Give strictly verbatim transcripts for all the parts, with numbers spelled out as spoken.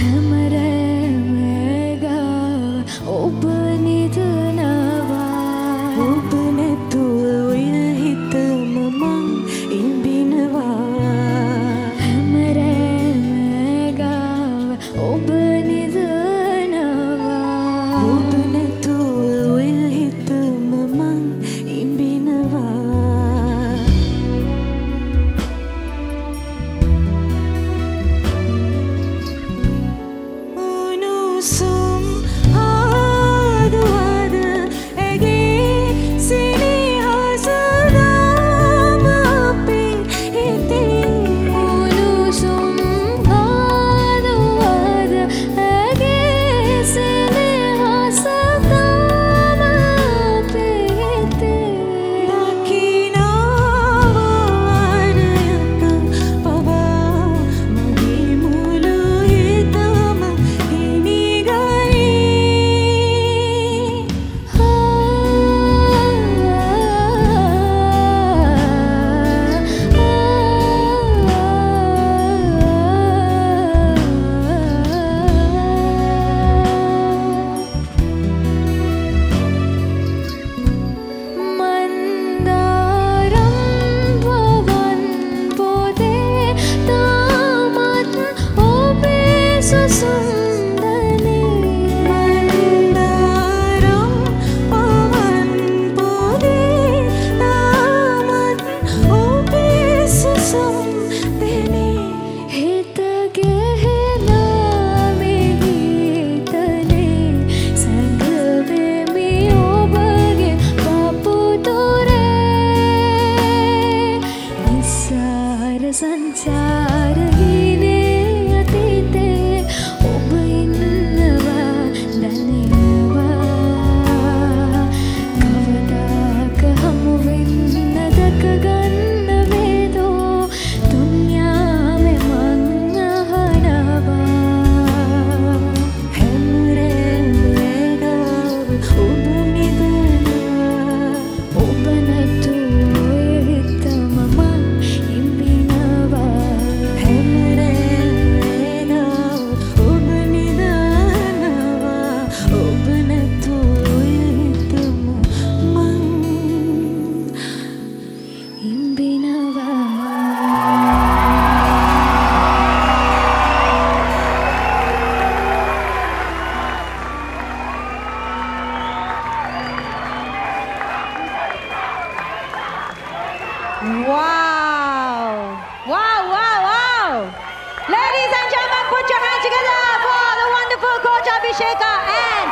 Abhisheka and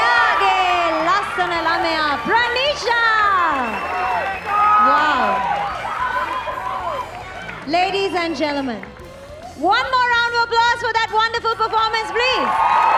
Eage Lassana Lamaya Pranisha. Wow. Ladies and gentlemen, one more round of applause for that wonderful performance, please.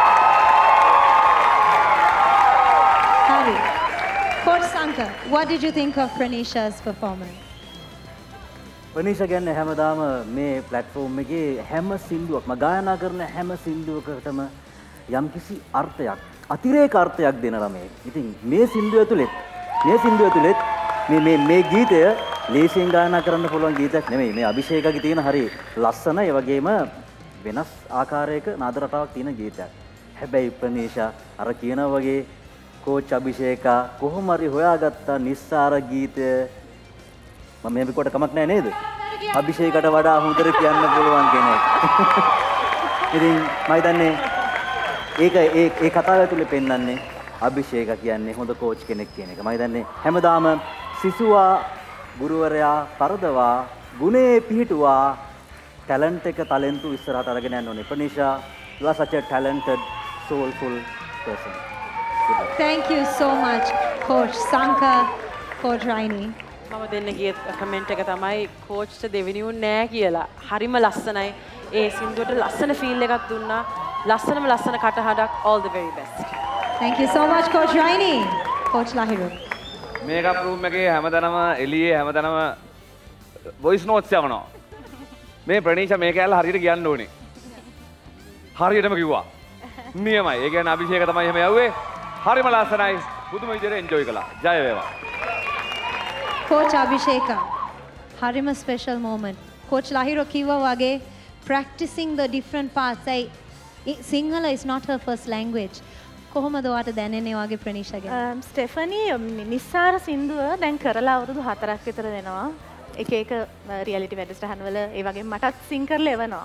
Hari, Coach Sankar, what did you think of Pranisha's performance? Pranisha කියන්නේ හැමදාම මේ platform එකේ හැම සින්දුවක්ම ගායනා කරන හැම සින්දුවකටම යම්කිසි අර්ථයක් අතිරේක අර්ථයක් දෙන ළමයෙක්. ඉතින් මේ සින්දුව ඇතුළෙත් මේ සින්දුව ඇතුළෙත් මේ මේ මේ ගීතය ලේසියෙන් ගායනා කරන්න පුළුවන් ගීතයක් නෙමෙයි. මේ අභිෂේකගේ තියෙන හරි ලස්සන ඒ වගේම වෙනස් ආකාරයක නාද රටාවක් තියෙන ගීතයක්. හැබැයි ප්‍රනීෂා අර කියනා වගේ කෝච් අභිෂේකා කොහොම හරි හොයාගත්ත නිස්සාර ගීතය මම මේ කොට කමක් නැහැ නේද? අභිෂේකට වඩා හොඳට කියන්න පුළුවන් කෙනෙක්. ඉතින් මම හිතන්නේ ඒක ඒ ඒ කතාව ඇතුලේ පෙන්වන්නේ අභිෂේක කියන්නේ හොඳ කෝච් කෙනෙක් කියන එක. මම හිතන්නේ හැමදාම සිසුවා ගුරුවරයා පරදවා ගුණේ පිහිටුවා ටැලන්ට් එක ටැලන්ට් ඉස්සරහට අරගෙන යන්න ඕනේ. ප්‍රනිෂා, you are such a talented, soulful person. Thank you so much, Coach Sankar, Coach Raini. මම දෙන්න ගිය කමෙන්ට් එක තමයි කෝච්ට දෙවෙනි උන් නෑ කියලා. හරිම ලස්සනයි. ඒ සින්දුවට ලස්සන ෆීල් එකක් දුන්නා. ලස්සනම ලස්සන කටහඬක්. All the very best. Thank you so much, Coach Raini. Coach Lahiru. Makeup room එකේ හැමදැනම එළියේ හැමදැනම voice notes යවනවා. මේ ප්‍රනීෂා මේක ඇල්ල හරියට කියන්න ඕනේ. හරියටම කිව්වා. නියමයි. ඒ කියන්නේ අභිෂේක තමයි එහෙම යවුවේ. හරිම ලස්සනයි. පුදුම විදිහට එන්ජොයි කළා. ජය වේවා. Coach Abhisheka, harima special moment. Coach Lahiro kiwa wage practicing the different parts. Ay Sinhala is not her first language. කොහොමද ඔයාට දැනෙන්නේ වගේ ප්‍රනිෂා ගැන? ස්ටෙෆනි නිස්සාර සින්දුව දැන් කරලා අවුරුදු හතරක් විතර වෙනවා. එක එක රියැලිටි වැඩසටහන් වල ඒ වගේ මටත් සිං කරලා එවනවා.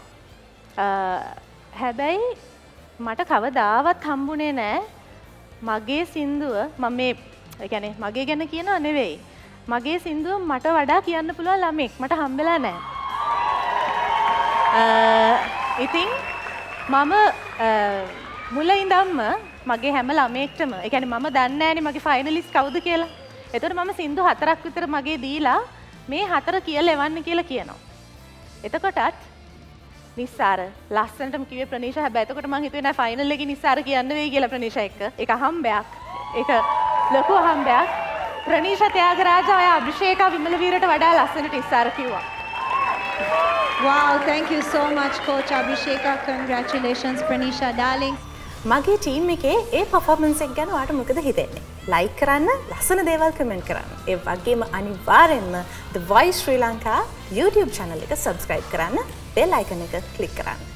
හැබැයි මට කවදාවත් හම්බුනේ නෑ මගේ සින්දුව මම මේ ඒ කියන්නේ මගේ ගැන කියනවා නෙවෙයි. මගේ සින්දුව මට වඩා කියන්න පුළුවන් ළමෙක් මට හම්බෙලා නෑ. ඉතින් මම මුල ඉඳන්ම මගේ හැම ළමයෙක්ටම ඒ කියන්නේ මම දන්නේ නෑනේ මගේ ෆයිනලිස්ට් කවුද කියලා. ඒතකොට මම සින්දු හතරක් විතර මගේ දීලා මේ හතර කියලා එවන්න කියලා කියනවා. එතකොටත් නිස්සාර ලස්සනටම කිව්වේ ප්‍රනිෂා. හැබැයි එතකොට මං හිතුවේ නෑ ෆයිනල් එකේ නිස්සාර කියන්න වෙයි කියලා ප්‍රනිෂා එක්ක. ඒක හම්බයක්. ඒක ලොකු හම්බයක්. ප්‍රනිෂා ත්‍යාගරාජ අය අභිෂේකා විමලවීරට වඩා ලස්සනට නිස්සාර කිව්වා. Wow, thank you so much coach Abhisheka. Congratulations Pranisha darling. මගේ ටීම් එකේ ඒ පර්ෆෝමන්ස් එක ගැන ඔයාලට මොකද හිතෙන්නේ? ලයික් කරන්න, ලස්සන දේවල් කමෙන්ට් කරන්න. ඒ වගේම අනිවාර්යෙන්ම The Voice Sri Lanka YouTube channel එක subscribe කරන්න, bell icon එක click කරන්න.